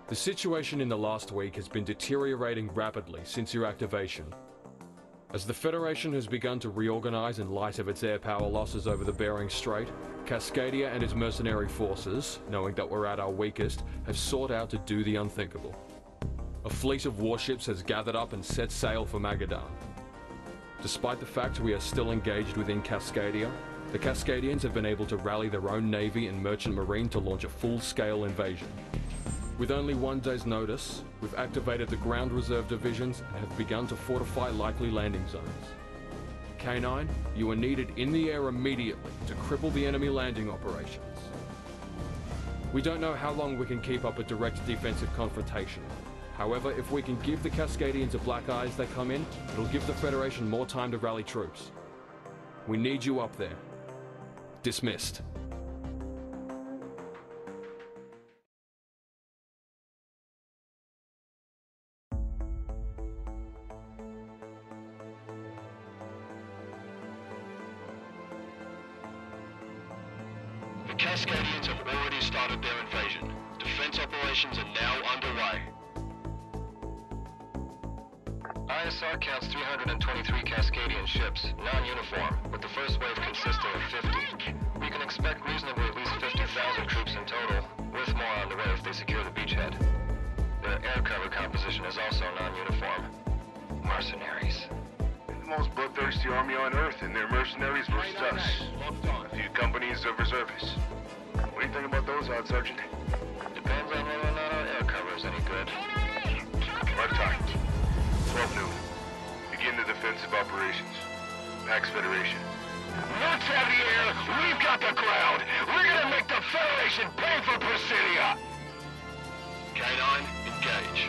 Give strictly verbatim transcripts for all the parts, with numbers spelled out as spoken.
The situation in the last week has been deteriorating rapidly since your activation. As the Federation has begun to reorganize in light of its air power losses over the Bering Strait, Cascadia and its mercenary forces, knowing that we're at our weakest, have sought out to do the unthinkable. A fleet of warships has gathered up and set sail for Magadan. Despite the fact we are still engaged within Cascadia, the Cascadians have been able to rally their own navy and merchant marine to launch a full-scale invasion. With only one day's notice, we've activated the ground reserve divisions and have begun to fortify likely landing zones. K nine, you are needed in the air immediately to cripple the enemy landing operations. We don't know how long we can keep up a direct defensive confrontation. However, if we can give the Cascadians a black eye as they come in, it'll give the Federation more time to rally troops. We need you up there. Dismissed. The Cascadians have already started their invasion. Defense operations are now underway. I S R counts three hundred twenty-three Cascadian ships, non-uniform, with the first wave consisting of fifty. We can expect reasonably at least fifty thousand troops in total, with more on the way if they secure the beachhead. Their air cover composition is also non-uniform. Mercenaries. The most bloodthirsty army on Earth, and their mercenaries versus us. A few companies of reservists. What do you think about those odds, Sergeant? Depends on whether or not our air cover is any good. Our time. twelve noon. Begin the defensive operations. Pax Federation. Let's have the air, we've got the ground! We're gonna make the Federation pay for Presidia! K nine, engage.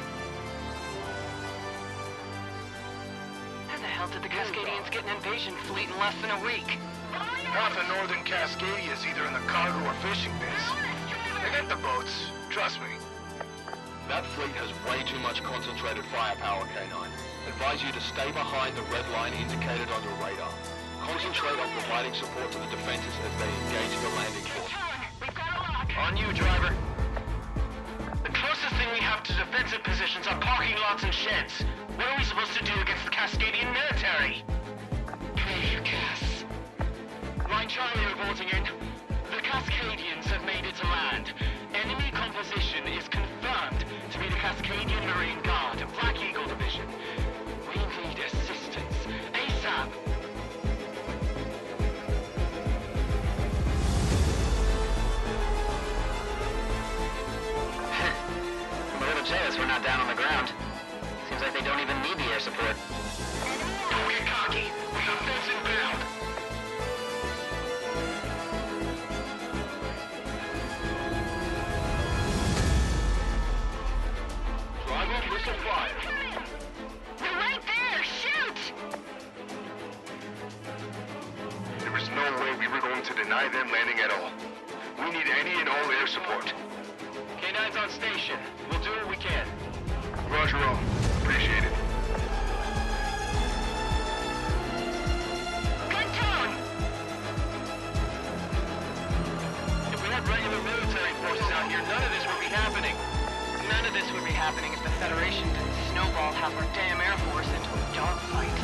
How the hell did the Cascadians get an invasion fleet in less than a week? Half of northern Cascadia is either in the cargo or fishing biz. They get the boats, trust me. That fleet has way too much concentrated firepower, K nine. Advise you to stay behind the red line indicated on your radar. Concentrate on providing support to the defenses as they engage the landing port. We've got a lock. On you, driver. The closest thing we have to defensive positions are parking lots and sheds. What are we supposed to do against the Cascadian military? Pray for Cass. Line Charlie reporting in. The Cascadians have made it to land. Enemy composition is confirmed to be the Cascadian Marine Guard, Black Eagle Division. We need assistance. ASAP! I'm a little jealous we're not down on the ground. Seems like they don't even need the air support. Don't get cocky. We got fence inbound. Driver, whistle fire. They're right there! Shoot! There was no way we were going to deny them landing at all. We need any and all air support. K nine's on station. We'll do what we can. Roger all. Appreciate it. Good tone! If we had regular military forces out here, none of this would be happening. None of this would be happening if the Federation didn't snowball half our damn Air Force into a dogfight.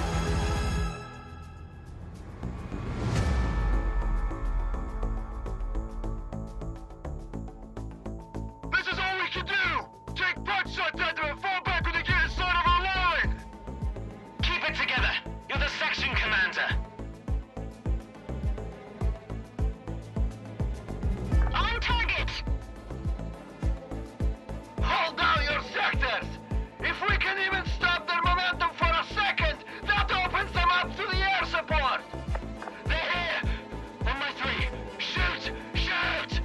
This is all we can do! Take butt shots at them and fall back when they get inside of our line! Keep it together! You're the section commander! On target! Hold down your sectors! If we can even stop their momentum for a second, that opens them up to the air support! They're here! On my three! Shoot! Shoot!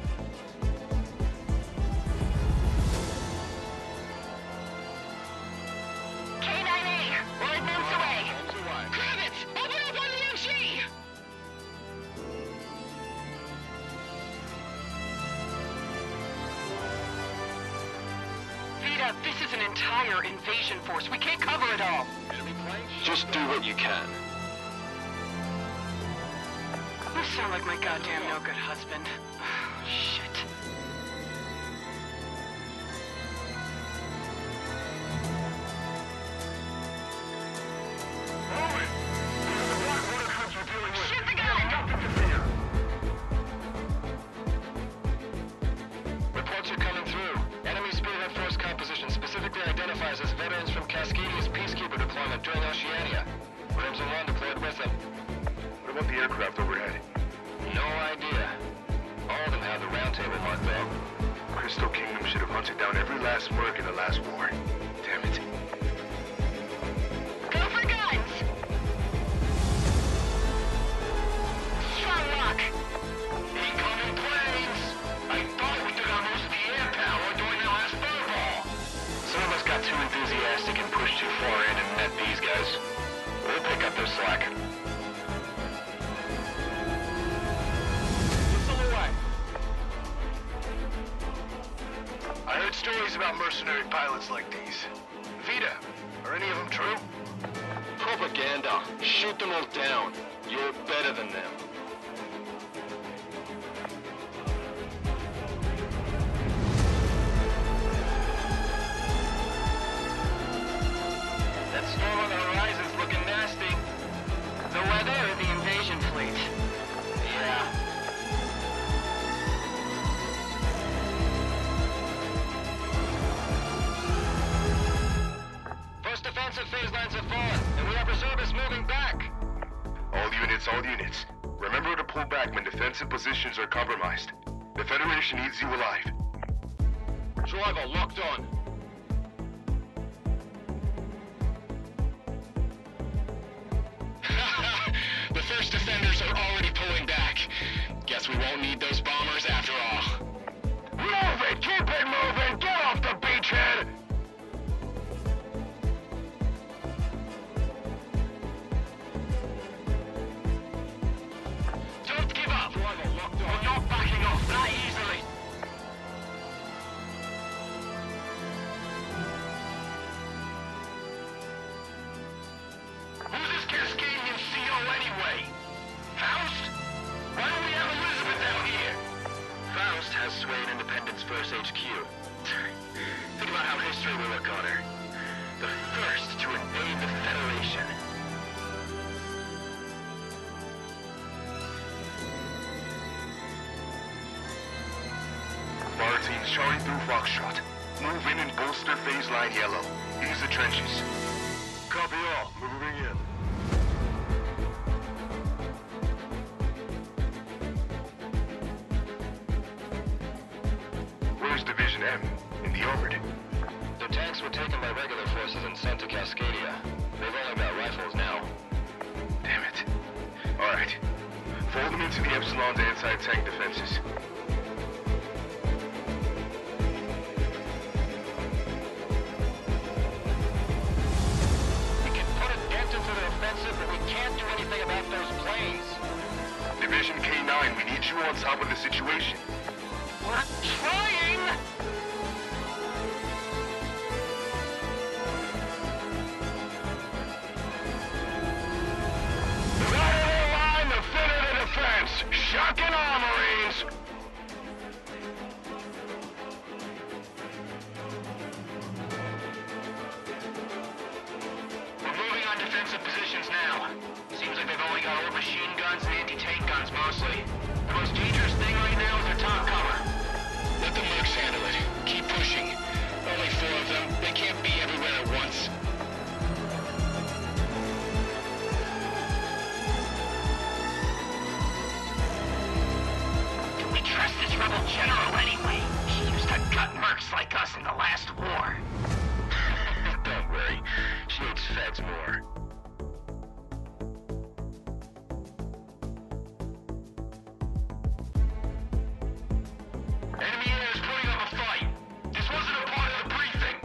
K nine A! We're months away! Kravitz! Open up on the M G! Vita, this is an entire invasion force. We can't cover it all. Just do what you can. You sound like my goddamn no-good husband. Shit. aircraft overhead? No idea. All of them have the round table mark, though. Crystal Kingdom should have hunted down every last merc in the last war. Damn it. Go for guns! Strong lock! Incoming planes! I thought we took out most of the air power during that last fireball. Some of us got too enthusiastic and pushed too far in and met these guys. We'll pick up their slack. Whistle away. I heard stories about mercenary pilots like these. Vita, are any of them true? Propaganda. Shoot them all down. You're better than them. That storm on the horizon's looking nasty. The weather or the invasion fleet? Yeah. First defensive phase lines have fallen, and we have reservists moving back. All units, all units. Remember to pull back when defensive positions are compromised. The Federation needs you alive. Driver locked on. The first defenders are already pulling back. Guess we won't need those bombers after all. Move it! Keep it moving! Get off the beachhead! Don't give up! We're not backing off that easily! Who's this Cascadian C O anyway? Faust? Why don't we have Elizabeth out here? Faust has swayed Independence First H Q. Think about how history will look on her. The first to invade the Federation. Bar teams Charlie through Foxtrot. Move in and bolster phase line yellow. Use the trenches. Copy all. Moving in. Where's Division M? In the orbit. Their tanks were taken by regular forces and sent to Cascadia. They've only got rifles now. Damn it. Alright. Fold them into the Epsilon's anti-tank defenses. We can put a dent into their offensive, but we can't do anything about those planes. Division K nine, we need you on top of the situation. We're trying! The lighter the line, the thinner the defense. Shock and awe, Marines! We're moving on defensive positions now. Seems like they've only got old machine guns and anti-tank guns mostly. The most dangerous thing right now is their top cover. Let the mercs handle it. Keep pushing. Only four of them. They can't be everywhere at once. Do we trust this rebel general anyway? She used to gut mercs like us in the last war. Don't worry. She hates feds more. Enemy air is putting up a fight. This wasn't a part of the briefing.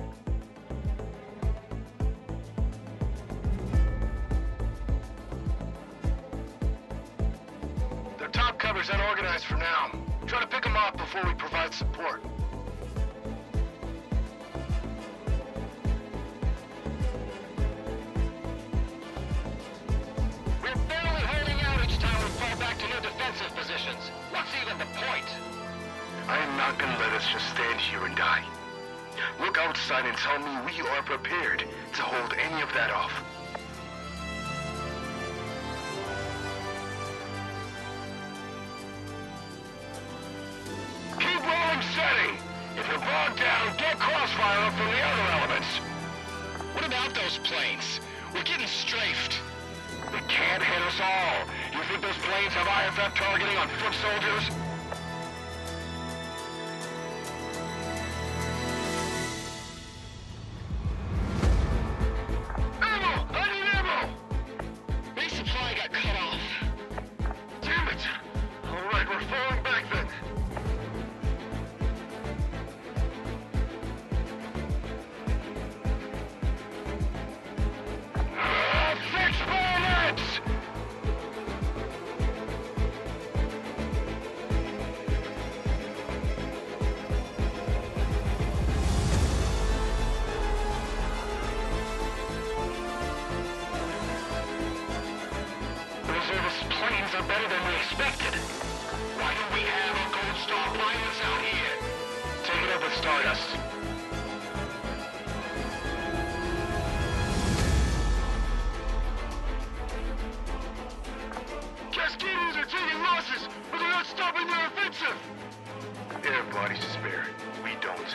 Their top cover's unorganized for now. Try to pick them off before we provide support. We're barely holding out each time we fall back to new defensive positions. What's even the point? I am not gonna let us just stand here and die. Look outside and tell me we are prepared to hold any of that off. Keep rolling steady! If you're bogged down, get crossfire up from the other elements! What about those planes? We're getting strafed. They can't hit us all. You think those planes have I F F targeting on foot soldiers? Ammo! I need ammo! Base supply got cut off. Damn it! Alright, we're falling back then. Ah, fix bayonets! Reservist planes are better than we expected. Why don't we have our Gold Star pilots out here? Take it up with Stardust. Cascadians are taking losses, but they're not stopping their offensive! They have bodies to spare. We don't.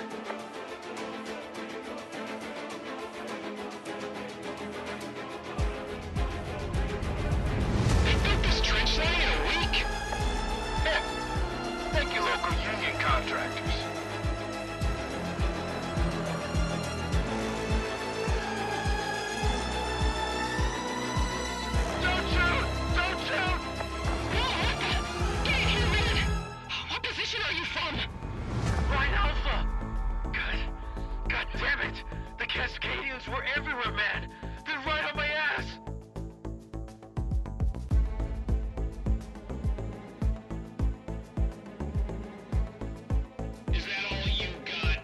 They built this trench line in a week? Yeah. Thank you, local union contractors. Don't shoot! Don't shoot! Whoa, what the? Get in here, man! What position are you from? Right Alpha! God, God damn it! The Cascadians were everywhere, man! They're right on my ass! Is that all you got?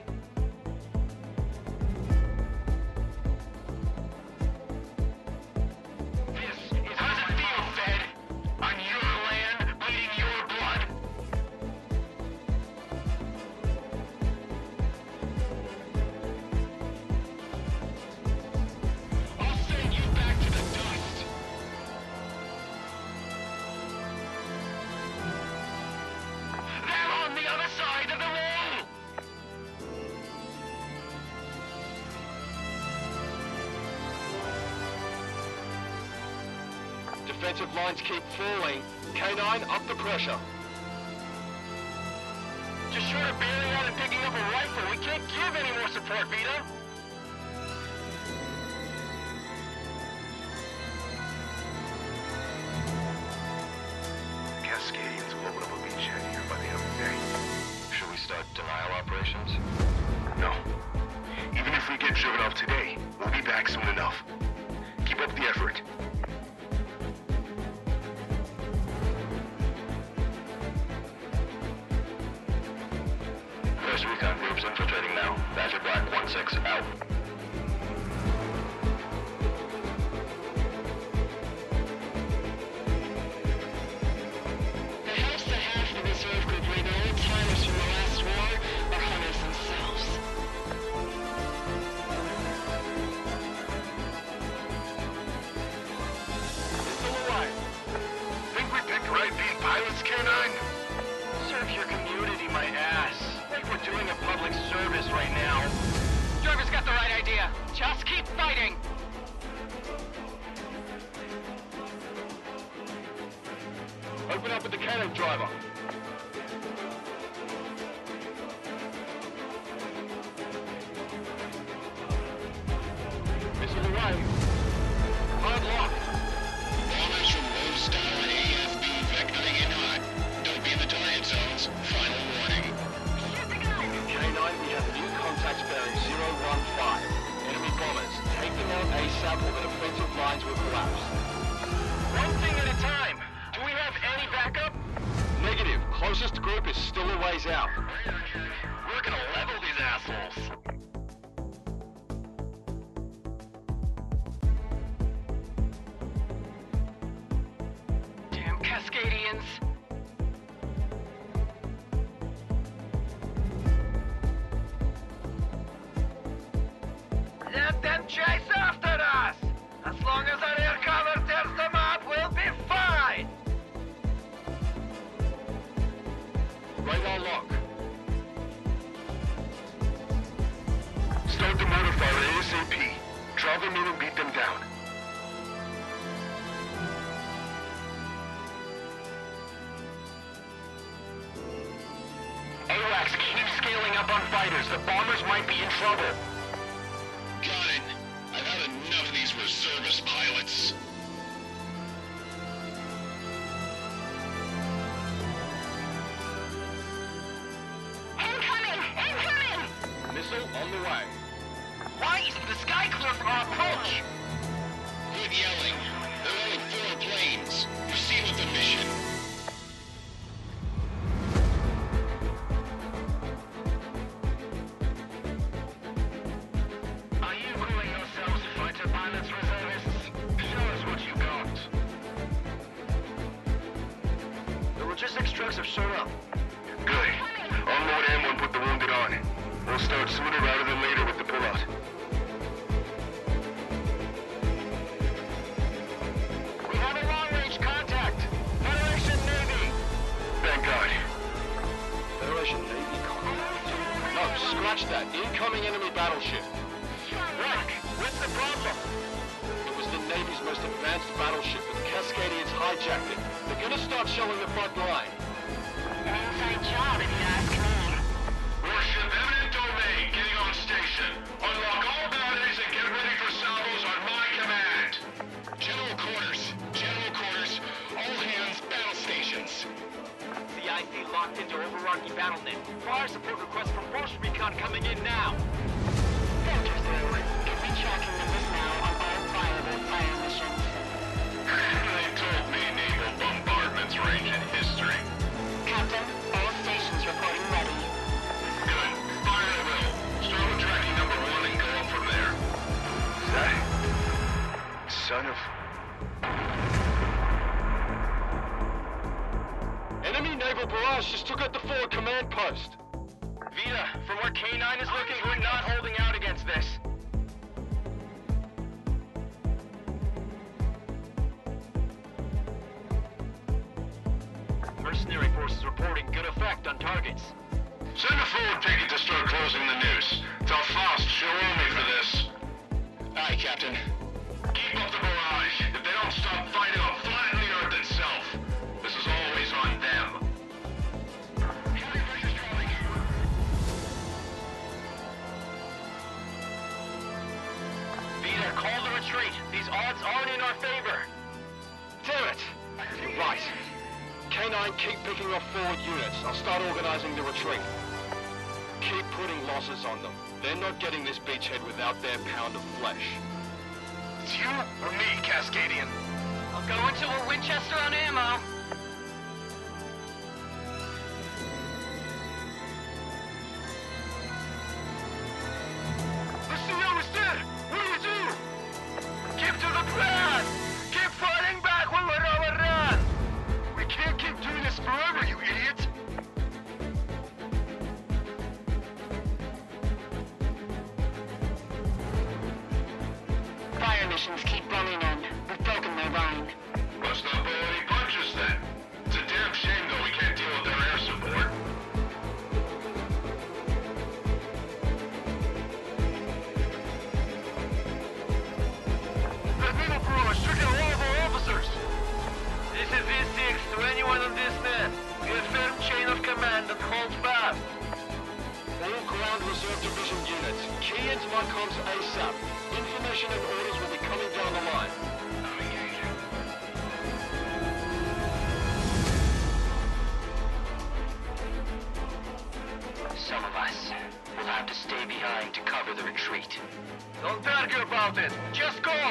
This is how it feels, Fed! On your land, bleeding your blood! I'll send you back to the dust. They're on the other side of the wall! Defensive lines keep falling. K nine, up the pressure. Just short of bailing out and picking up a rifle, we can't give any more support, Vito. Cascadians will open up a beachhead here by the end of the day. Should we start denial operations? No. Even if we get driven off today, we'll be back soon enough. Keep up the effort. First recon groups infiltrating now. Badger Black one six out. It helps that half the reserve group right now, old-timers from the last war, are hunters themselves. Still alive. Think we picked right being pilots, K nine? Serve your community, my ass. Like we're doing a public service right now. Jarvis got the right idea. Just keep fighting. Open up with the cannon driver. Missile away. Hard lock. Bombers from Low Star and A F B vectoring in hot. Don't be in the target zones. Final warning. K nine, we have new contacts bearing zero one five. Enemy bombers. Take them out ASAP or the defensive lines will collapse. One thing at a time. Do we have any backup? Negative. Closest group is still a ways out. We're gonna level these assholes. Damn Cascadians. Let them chase after us! As long as our air cover tears them up, we'll be fine! Radar lock. Start the motor fire ASAP. Drive them in and beat them down. contacts, keep scaling up on fighters. The bombers might be in trouble. Got it. I've had enough of these reservist pilots. Incoming! Incoming! Missile on the way. Why isn't the sky clear for our approach? Quit yelling. There are only four planes. Proceed with the mission. Are you calling yourselves fighter pilots, reservists? Show us what you got. The logistics trucks have shown up. Good. Unload ammo and put the wounded on. We'll start sooner rather than later with the pullout. We have a long-range contact. Federation Navy. Thank God. Federation Navy contact? No, scratch that. Incoming enemy battleship. Right. What's the problem? It was the Navy's most advanced battleship, but the Cascadians hijacked it. They're gonna start shelling the front line. An inside job, if you ask me. Warship Eminent domain, getting on station. Unlock all batteries and get ready for salvos on my command. General quarters. General quarters. All hands, battle stations. C I C locked into overarching battle net. Fire support request from Force Recon coming in now. Filter through. Can be tracking numbers now on all viable fire missions. They told me naval bombardments range in history. Captain, all stations reporting ready. Good. Fire at will. Start with tracking number one and go up from there. That son of... Enemy naval barrage just took out the forward command post. Vita, from where K nine is looking, we're not holding out against this. Mercenary forces reporting good effect on targets. Send a forward picket to start closing the noose. Tell Faust she'll owe me for this. Aye, Captain. Keep up the barrage. If they don't stop fighting, I'll flatten the Earth itself. This is always on them. Vita, call the retreat. These odds aren't in our favor. Damn it! Right. K nine, keep picking off forward units. I'll start organizing the retreat. Keep putting losses on them. They're not getting this beachhead without their pound of flesh. It's you or me, Cascadian? I'll go into a Winchester on ammo. The C O is dead! What do we do? Keep to the plan! Keep fighting back when we're overrun! We can't keep doing this forever, you idiot! Fire missions keep rolling in. We've broken their line. Must not pull any punches then. It's a damn shame though we can't deal with their air support. That middle barrage took out all of our officers! This is V six to anyone on this net. Get firm chain of command and hold fast. All ground reserve division units, key into my comms ASAP. Information and orders will be coming down the line. Some of us will have to stay behind to cover the retreat. Don't argue about it. Just go!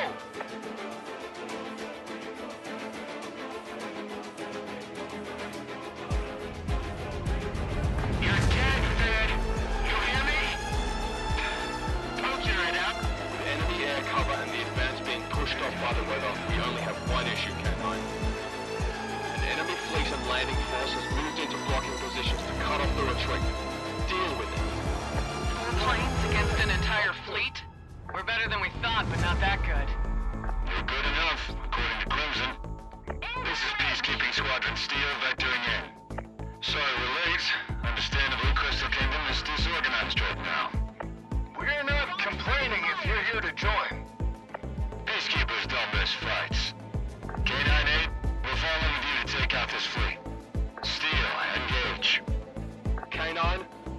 You're dead, Fed! You hear me? Poking right out. With enemy air cover and the advance being pushed off by the weather, we only have one issue, K nine. An enemy fleet and landing force has moved into blocking positions to cut off the retreat. Deal with it. Four planes against an entire fleet? We're better than we thought, but not that good. You're good enough, according to Crimson. This is Peacekeeping Squadron Steel vectoring in. Sorry we're late. Understandably, Crystal Kingdom is disorganized right now. We're not complaining if you're here to join. Peacekeepers don't miss fights. K ninety-eight, we're falling with you to take out this fleet. Steel, engage. K nine,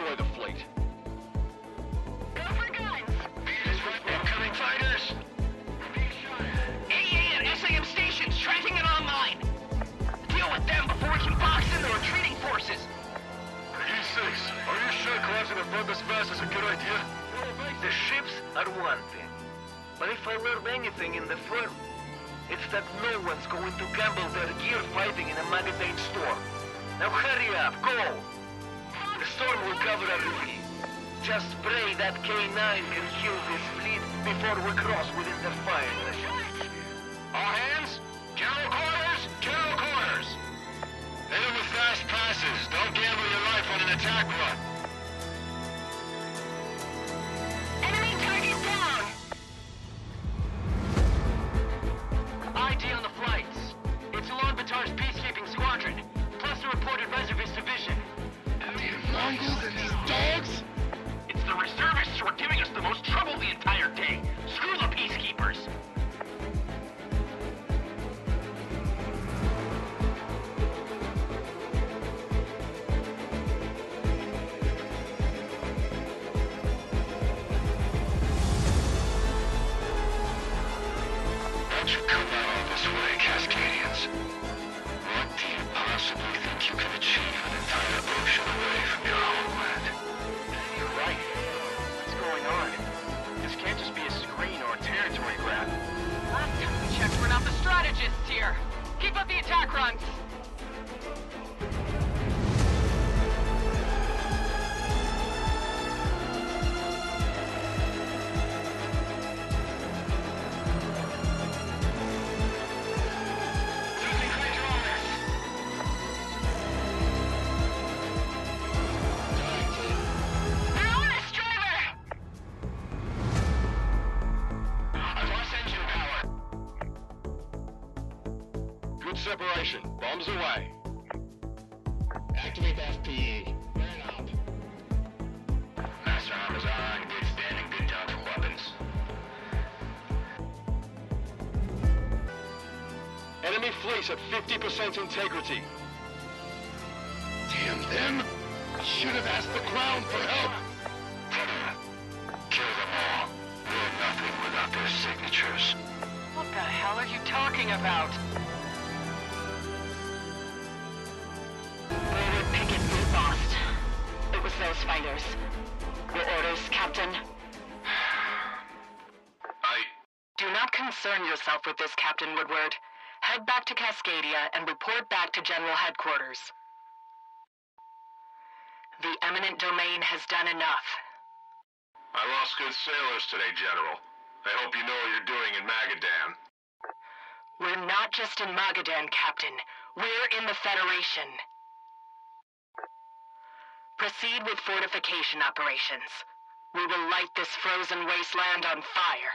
destroy the fleet. Go for guns! Incoming fighters! A A and S A M stations tracking and online! Deal with them before we can box in the retreating forces! E six, are you sure collapsing in front as fast is a good idea? The ships are one thing. But if I learned anything in the front, it's that no one's going to gamble their gear fighting in a Magadan storm. Now hurry up, go! The storm will cover everything. Just pray that K nine can kill this fleet before we cross within their fire. All hands? General quarters? General quarters! Hit them with fast passes. Don't gamble your life on an attack run. Enemy target down! I D on the flights. It's Ulan Batar's peacekeeping squadron, plus a reported reservist division. The Mongols and these dogs? It's the reservists who are giving us the most trouble the entire day. Screw the peacekeepers. Don't you come out all this way, Cascadians. What do you possibly think you can achieve an entire ocean away from your homeland? You're right. What's going on? This can't just be a screen or a territory grab. Last time we checked, we're not the strategists here. Keep up the attack runs. Losing hydraulics. They're on us, driver! I've lost engine power. Good separation. Bombs away. Activate the F P E. Burn up. Master armors are on good standing, good job for weapons. Enemy fleets at fifty percent integrity. Damn them! Should have asked the Crown for help! Kill them all. We're nothing without their signatures. What the hell are you talking about? Forward picket we lost. It was those fighters. Your orders, Captain? I... Do not concern yourself with this, Captain Woodward. Head back to Cascadia and report back to General Headquarters. The Eminent domain has done enough. I lost good sailors today, General. I hope you know what you're doing in Magadan. We're not just in Magadan, Captain. We're in the Federation. Proceed with fortification operations. We will light this frozen wasteland on fire.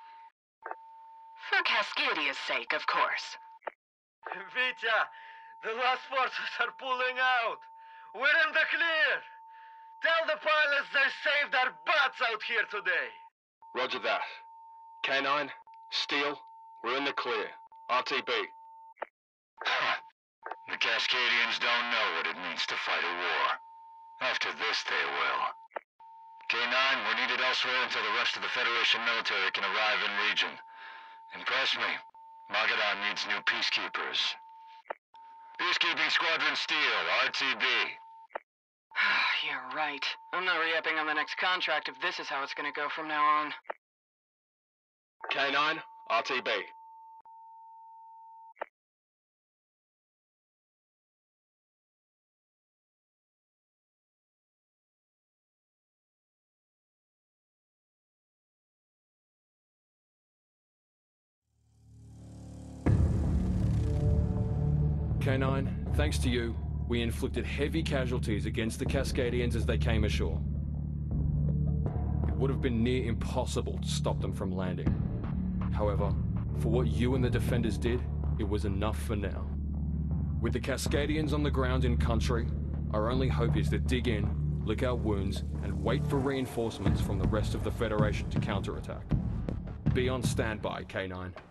For Cascadia's sake, of course. Vita, the last forces are pulling out. We're in the clear. Tell the pilots they saved our butts out here today. Roger that. K nine, Steel, we're in the clear. R T B. The Cascadians don't know what it means to fight a war. After this, they will. K nine, we're needed elsewhere until the rest of the Federation military can arrive in region. Impress me. Magadan needs new peacekeepers. Peacekeeping Squadron Steel, R T B. You're right. I'm not re-upping on the next contract if this is how it's gonna go from now on. K nine, R T B. K nine, thanks to you, we inflicted heavy casualties against the Cascadians as they came ashore. It would have been near impossible to stop them from landing. However, for what you and the defenders did, it was enough for now. With the Cascadians on the ground in country, our only hope is to dig in, lick our wounds, and wait for reinforcements from the rest of the Federation to counterattack. Be on standby, K nine.